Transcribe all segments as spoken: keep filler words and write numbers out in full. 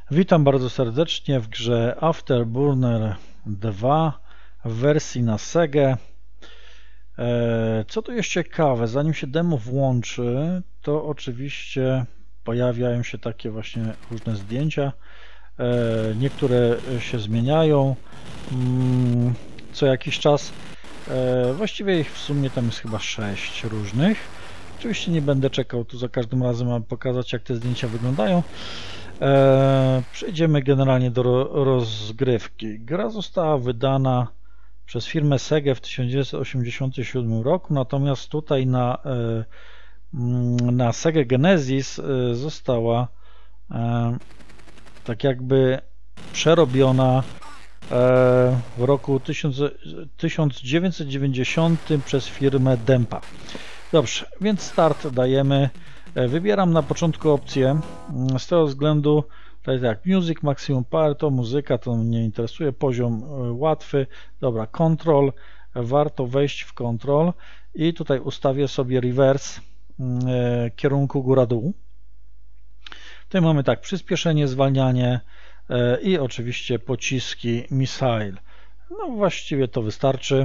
Witam bardzo serdecznie w grze Afterburner dwa w wersji na Segę. Co tu jest ciekawe, zanim się demo włączy, to oczywiście pojawiają się takie właśnie różne zdjęcia. Niektóre się zmieniają co jakiś czas. Właściwie ich w sumie tam jest chyba sześć różnych. Oczywiście nie będę czekał tu za każdym razem, aby pokazać, jak te zdjęcia wyglądają. Eee, przejdziemy generalnie do ro rozgrywki. Gra została wydana przez firmę Sega w tysiąc dziewięćset osiemdziesiątym siódmym roku, natomiast tutaj na, e, na Sega Genesis e, została e, tak jakby przerobiona e, w roku tysiąc dziewięćset dziewięćdziesiątym przez firmę Dempa. Dobrze, więc start dajemy. Wybieram na początku opcję z tego względu, tutaj tak, music, maximum power, to muzyka, to mnie interesuje, poziom łatwy, dobra, control, warto wejść w control i tutaj ustawię sobie reverse e, kierunku góra-dół. Tutaj mamy tak, przyspieszenie, zwalnianie e, i oczywiście pociski missile. No właściwie to wystarczy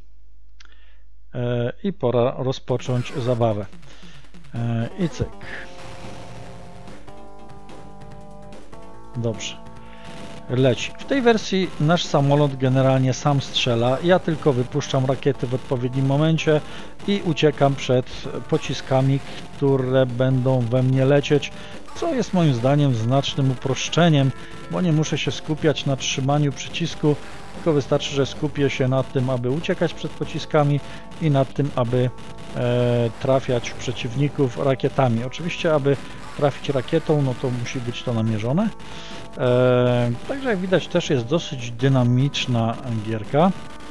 e, i pora rozpocząć zabawę. I cyk. Dobrze. Leci. W tej wersji nasz samolot generalnie sam strzela. Ja tylko wypuszczam rakiety w odpowiednim momencie i uciekam przed pociskami, które będą we mnie lecieć, co jest moim zdaniem znacznym uproszczeniem, bo nie muszę się skupiać na trzymaniu przycisku, tylko wystarczy, że skupię się nad tym, aby uciekać przed pociskami i nad tym, aby e, trafiać w przeciwników rakietami. Oczywiście, aby trafić rakietą, no to musi być to namierzone. E, także jak widać, też jest dosyć dynamiczna gierka.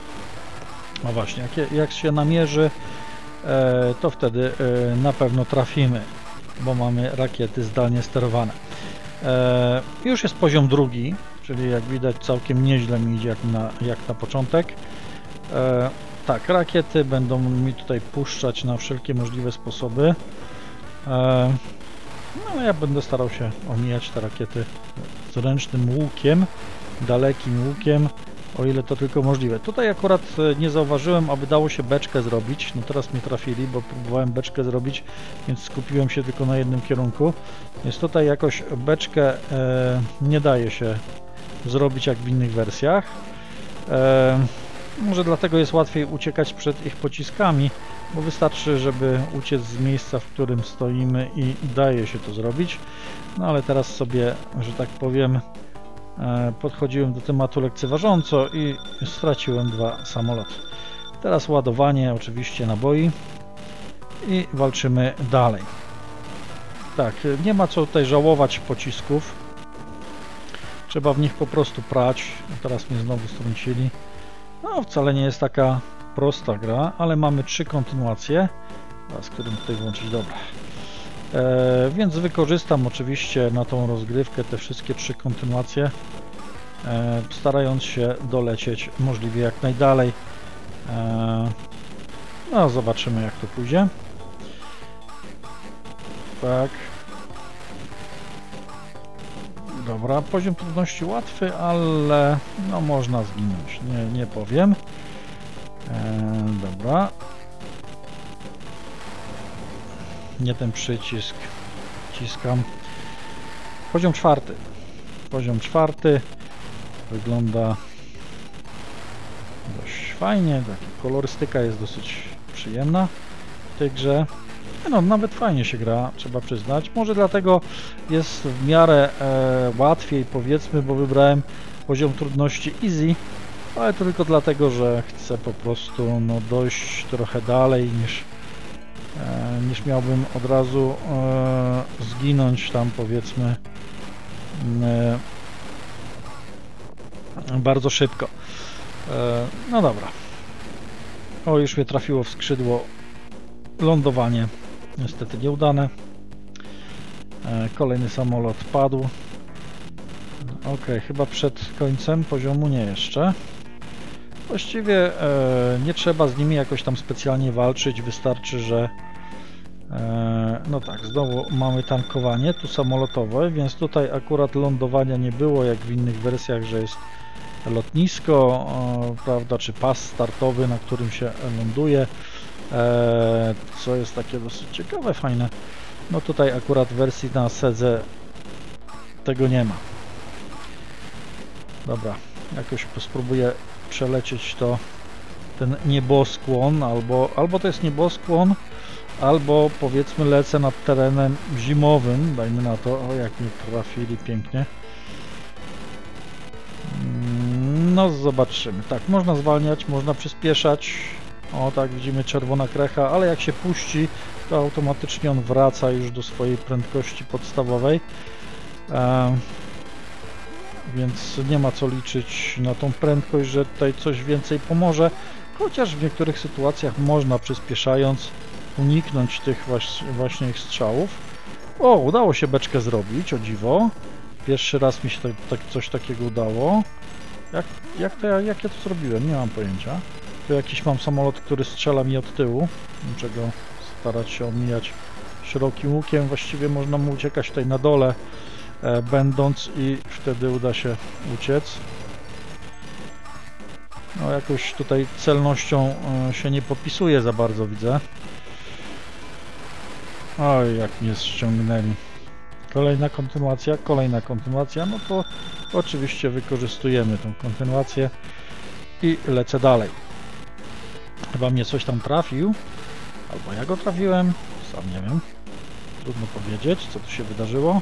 No właśnie, jak, jak się namierzy, e, to wtedy e, na pewno trafimy, bo mamy rakiety zdalnie sterowane. E, już jest poziom drugi, czyli jak widać całkiem nieźle mi idzie jak na, jak na początek. E, tak, rakiety będą mi tutaj puszczać na wszelkie możliwe sposoby. E, no ale ja będę starał się omijać te rakiety z ręcznym łukiem, dalekim łukiem, o ile to tylko możliwe. Tutaj akurat nie zauważyłem, aby dało się beczkę zrobić. No teraz mnie trafili, bo próbowałem beczkę zrobić, więc skupiłem się tylko na jednym kierunku. Więc tutaj jakoś beczkę e, nie daje się zrobić jak w innych wersjach. E, może dlatego jest łatwiej uciekać przed ich pociskami, bo wystarczy, żeby uciec z miejsca, w którym stoimy i daje się to zrobić. No ale teraz sobie, że tak powiem, podchodziłem do tematu lekceważąco i straciłem dwa samoloty. Teraz ładowanie oczywiście naboi i walczymy dalej. Tak, nie ma co tutaj żałować pocisków. Trzeba w nich po prostu prać. Teraz mnie znowu strącili. No wcale nie jest taka prosta gra, ale mamy trzy kontynuacje. Z którym tutaj włączyć, dobra. E, więc wykorzystam oczywiście na tą rozgrywkę te wszystkie trzy kontynuacje, e, starając się dolecieć możliwie jak najdalej. E, no zobaczymy, jak to pójdzie. Tak. Dobra, poziom trudności łatwy, ale no można zginąć, nie, nie powiem. E, dobra. Nie ten przycisk wciskam. Poziom czwarty. Poziom czwarty wygląda dość fajnie. Taka kolorystyka jest dosyć przyjemna w tej grze. No, nawet fajnie się gra, trzeba przyznać. Może dlatego jest w miarę e, łatwiej, powiedzmy, bo wybrałem poziom trudności easy, ale to tylko dlatego, że chcę po prostu no, dojść trochę dalej niż niż miałbym od razu e, zginąć tam, powiedzmy, e, bardzo szybko. E, no dobra. O, już mnie trafiło w skrzydło. Lądowanie niestety nieudane. E, kolejny samolot padł. Ok, chyba przed końcem poziomu nie jeszcze. Właściwie e, nie trzeba z nimi jakoś tam specjalnie walczyć, wystarczy, że E, no tak, znowu mamy tankowanie, tu samolotowe, więc tutaj akurat lądowania nie było, jak w innych wersjach, że jest lotnisko, e, prawda, czy pas startowy, na którym się ląduje, e, co jest takie dosyć ciekawe, fajne. No tutaj akurat w wersji na Sedze tego nie ma. Dobra, jakoś spróbuję przelecieć to, ten nieboskłon, albo, albo to jest nieboskłon, albo powiedzmy lecę nad terenem zimowym, dajmy na to. O, jak mi trafili pięknie. No zobaczymy. Tak, można zwalniać, można przyspieszać. O, tak, widzimy czerwona krecha, ale jak się puści, to automatycznie on wraca już do swojej prędkości podstawowej. E, więc nie ma co liczyć na tą prędkość, że tutaj coś więcej pomoże. Chociaż w niektórych sytuacjach można, przyspieszając, uniknąć tych właśnie, właśnie ich strzałów. O, udało się beczkę zrobić, o dziwo. Pierwszy raz mi się tak, tak, coś takiego udało. Jak, jak, to, jak ja to zrobiłem? Nie mam pojęcia. Tu jakiś mam samolot, który strzela mi od tyłu. Muszę go starać się omijać szerokim łukiem. Właściwie można mu uciekać tutaj na dole, e, będąc, i wtedy uda się uciec. No jakoś tutaj celnością e, się nie popisuje za bardzo, widzę. Oj, jak mnie ściągnęli. Kolejna kontynuacja, kolejna kontynuacja, no to oczywiście wykorzystujemy tą kontynuację i lecę dalej. Chyba mnie coś tam trafił, albo ja go trafiłem, sam nie wiem. Trudno powiedzieć, co tu się wydarzyło.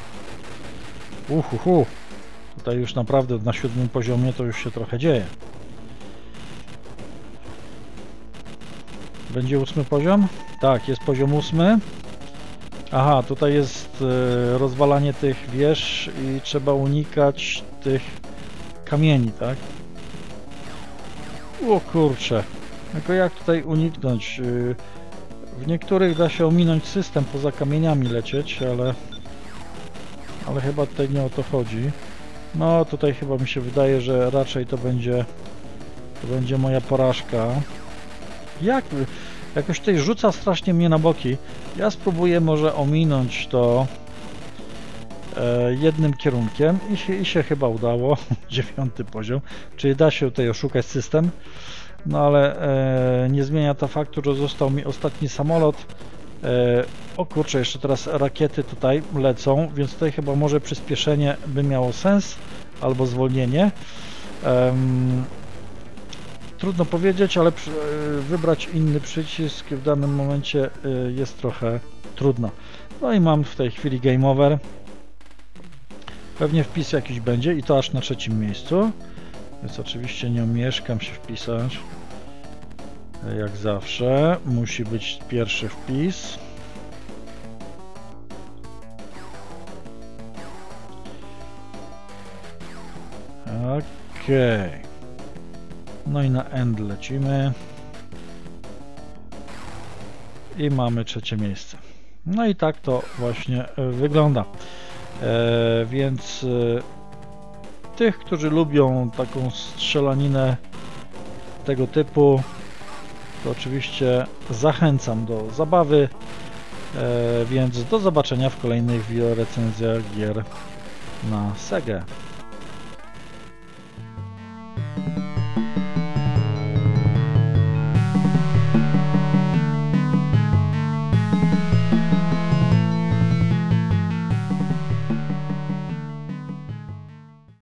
Uhuhu, tutaj już naprawdę na siódmym poziomie to już się trochę dzieje. Będzie ósmy poziom? Tak, jest poziom ósmy. Aha, tutaj jest e, rozwalanie tych wież i trzeba unikać tych kamieni, tak? O kurczę, tylko jak tutaj uniknąć? E, w niektórych da się ominąć system, poza kamieniami lecieć, ale ale chyba tutaj nie o to chodzi. No tutaj chyba mi się wydaje, że raczej to będzie to będzie moja porażka. Jak? Jakoś tutaj rzuca strasznie mnie na boki. Ja spróbuję może ominąć to e, jednym kierunkiem i się, i się chyba udało. Dziewiąty poziom. Czyli da się tutaj oszukać system. No ale e, nie zmienia to faktu, że został mi ostatni samolot. E, o kurczę, jeszcze teraz rakiety tutaj lecą, więc tutaj chyba może przyspieszenie by miało sens, albo zwolnienie. Um, Trudno powiedzieć, ale przy, wybrać inny przycisk w danym momencie jest trochę trudno. No i mam w tej chwili game over. Pewnie wpis jakiś będzie i to aż na trzecim miejscu. Więc oczywiście nie omieszkam się wpisać. Jak zawsze musi być pierwszy wpis. Okej. Okay. No i na end lecimy. I mamy trzecie miejsce. No i tak to właśnie wygląda. E, więc e, tych, którzy lubią taką strzelaninę tego typu, to oczywiście zachęcam do zabawy. E, więc do zobaczenia w kolejnych recenzjach gier na Segę.